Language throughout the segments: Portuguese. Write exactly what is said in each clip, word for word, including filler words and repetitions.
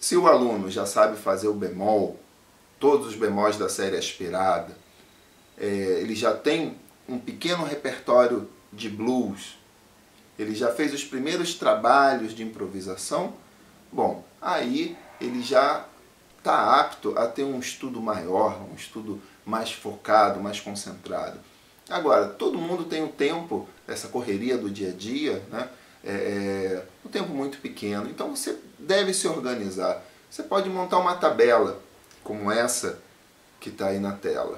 Se o aluno já sabe fazer o bemol, todos os bemóis da série aspirada, é, ele já tem um pequeno repertório de blues, ele já fez os primeiros trabalhos de improvisação, bom, aí ele já está apto a ter um estudo maior, um estudo mais focado, mais concentrado. Agora, todo mundo tem um tempo, essa correria do dia a dia, né? É, um tempo muito pequeno, então você deve se organizar. Você pode montar uma tabela, como essa que está aí na tela.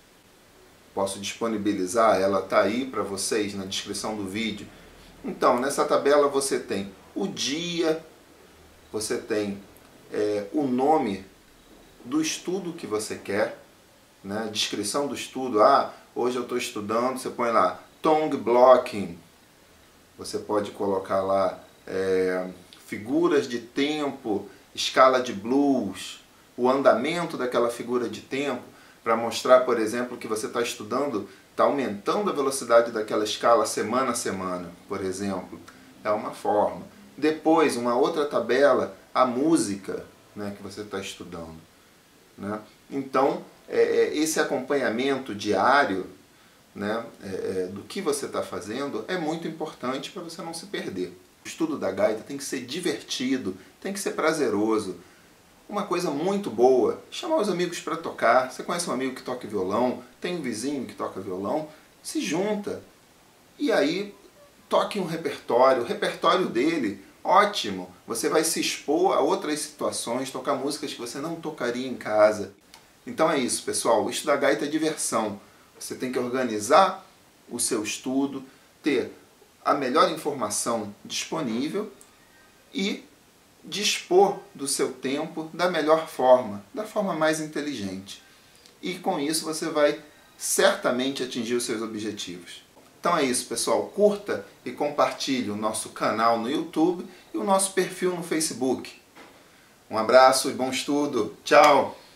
Posso disponibilizar, ela está aí para vocês na descrição do vídeo. Então, nessa tabela você tem o dia, você tem é, o nome do estudo que você quer, né? Descrição do estudo. Ah, hoje eu estou estudando, você põe lá tongue blocking. Você pode colocar lá é, figuras de tempo, escala de blues, o andamento daquela figura de tempo, para mostrar, por exemplo, que você está estudando, está aumentando a velocidade daquela escala semana a semana, por exemplo. É uma forma. Depois, uma outra tabela, a música, né, que você está estudando. Né? Então, é, esse acompanhamento diário, né, é, do que você está fazendo é muito importante para você não se perder. O estudo da gaita tem que ser divertido, tem que ser prazeroso. Uma coisa muito boa, chamar os amigos para tocar. Você conhece um amigo que toca violão, tem um vizinho que toca violão, se junta e aí toque um repertório. O repertório dele, ótimo, você vai se expor a outras situações, tocar músicas que você não tocaria em casa. Então é isso, pessoal, o estudo da gaita é diversão. Você tem que organizar o seu estudo, ter a melhor informação disponível e dispor do seu tempo da melhor forma, da forma mais inteligente. E com isso você vai certamente atingir os seus objetivos. Então é isso, pessoal. Curta e compartilhe o nosso canal no YouTube e o nosso perfil no Facebook. Um abraço e bom estudo. Tchau!